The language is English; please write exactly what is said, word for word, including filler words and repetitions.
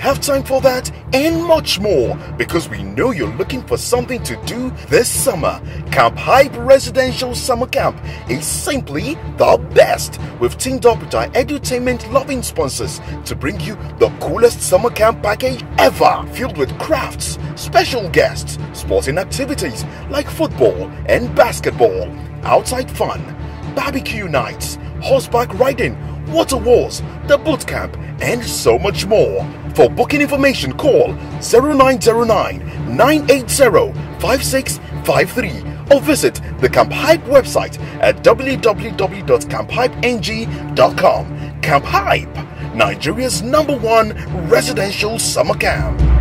have time for that and much more because we know you're looking for something to do this summer. Camp Hype Residential Summer Camp is simply the best. We've teamed up with our edutainment loving sponsors to bring you the coolest summer camp package ever, filled with crafts, special guests, sporting activities like football and basketball, outside fun, barbecue nights, horseback riding, water wars, the boot camp, and so much more. For booking information, call zero nine zero nine, nine eight zero, five six five three or visit the Camp Hype website at w w w dot camp hype n g dot com. Camp Hype, Nigeria's number one residential summer camp.